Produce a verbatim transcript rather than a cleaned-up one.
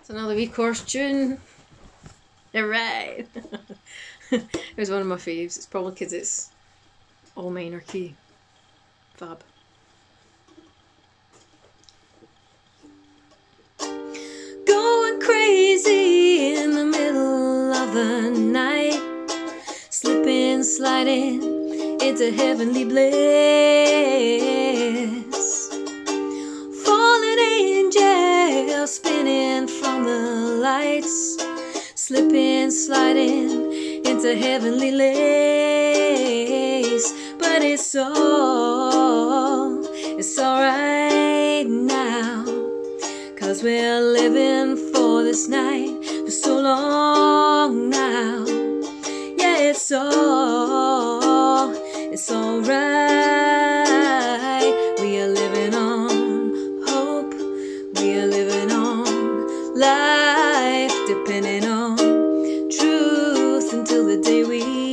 It's another wee chorus tune. Alright! It was one of my faves. It's probably because it's all minor key. Fab. Going crazy in the middle of the night, slipping, sliding into heavenly bliss. Fallen angel spinning from the lights, slipping, sliding into heavenly lace. But it's all, it's alright now, 'cause we're living for this night for so long now. Yeah, it's all, it's alright. We are living on hope, we are living on life, depending on truth until the day we